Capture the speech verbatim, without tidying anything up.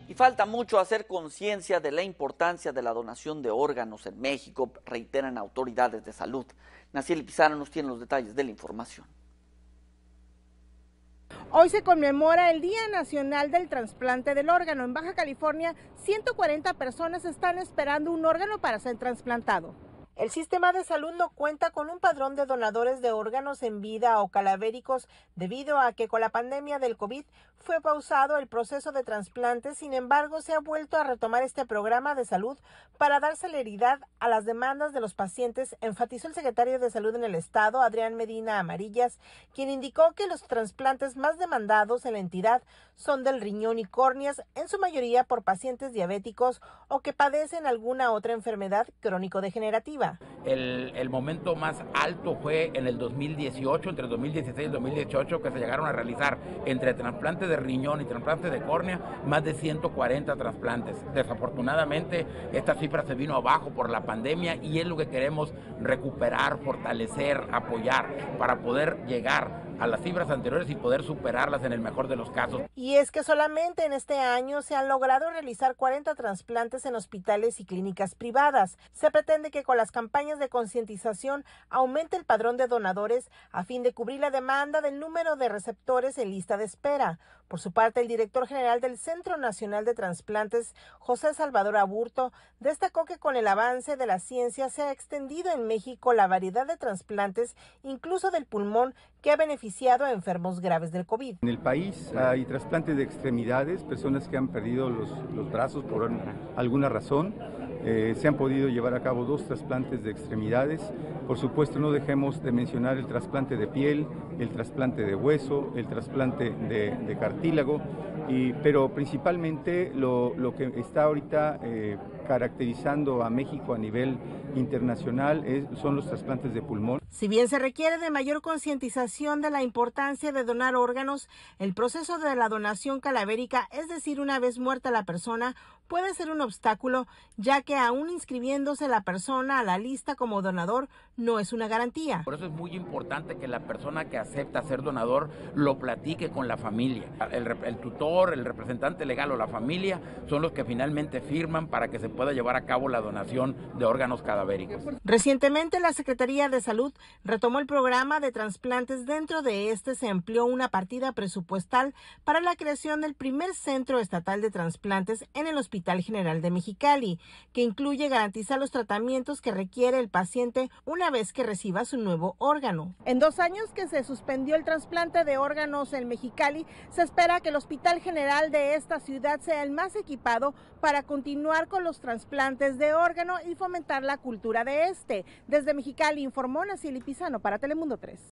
Y falta mucho hacer conciencia de la importancia de la donación de órganos en México, reiteran autoridades de salud. Naciel Pizarro nos tiene los detalles de la información. Hoy se conmemora el Día Nacional del Trasplante del Órgano. En Baja California, ciento cuarenta personas están esperando un órgano para ser trasplantado. El sistema de salud no cuenta con un padrón de donadores de órganos en vida o calavéricos debido a que con la pandemia del COVID fue pausado el proceso de trasplante. Sin embargo, se ha vuelto a retomar este programa de salud para dar celeridad a las demandas de los pacientes, enfatizó el secretario de Salud en el estado, Adrián Medina Amarillas, quien indicó que los trasplantes más demandados en la entidad son del riñón y córneas, en su mayoría por pacientes diabéticos o que padecen alguna otra enfermedad crónico-degenerativa. El, el momento más alto fue en el dos mil dieciocho, entre dos mil dieciséis y dos mil dieciocho, que se llegaron a realizar entre trasplantes de riñón y trasplantes de córnea más de ciento cuarenta trasplantes. Desafortunadamente, esta cifra se vino abajo por la pandemia y es lo que queremos recuperar, fortalecer, apoyar para poder llegar a las cifras anteriores y poder superarlas en el mejor de los casos. Y es que solamente en este año se han logrado realizar cuarenta trasplantes en hospitales y clínicas privadas. Se pretende que con las campañas de concientización aumente el padrón de donadores a fin de cubrir la demanda del número de receptores en lista de espera. Por su parte, el director general del Centro Nacional de Trasplantes, José Salvador Aburto, destacó que con el avance de la ciencia se ha extendido en México la variedad de trasplantes, incluso del pulmón, que ha beneficiado a enfermos graves del COVID. En el país hay trasplantes de extremidades, personas que han perdido los, los brazos por alguna razón. Eh, se han podido llevar a cabo dos trasplantes de extremidades. Por supuesto, no dejemos de mencionar el trasplante de piel, el trasplante de hueso, el trasplante de, de cartílago, y, pero principalmente lo, lo que está ahorita eh, caracterizando a México a nivel internacional es, son los trasplantes de pulmón. Si bien se requiere de mayor concientización de la importancia de donar órganos, el proceso de la donación calavérica, es decir, una vez muerta la persona, puede ser un obstáculo, ya que aún inscribiéndose la persona a la lista como donador no es una garantía. Por eso es muy importante que la persona que acepta ser donador lo platique con la familia. El, el tutor, el representante legal o la familia son los que finalmente firman para que se pueda llevar a cabo la donación de órganos cadavéricos. Recientemente la Secretaría de Salud retomó el programa de trasplantes. Dentro de este se amplió una partida presupuestal para la creación del primer centro estatal de trasplantes en el Hospital General de Mexicali, que incluye garantizar los tratamientos que requiere el paciente una vez que reciba su nuevo órgano. En dos años que se suspendió el trasplante de órganos en Mexicali, se espera que el Hospital General de esta ciudad sea el más equipado para continuar con los trasplantes de órgano y fomentar la cultura de este. Desde Mexicali informó Naciel Pizarro para Telemundo tres.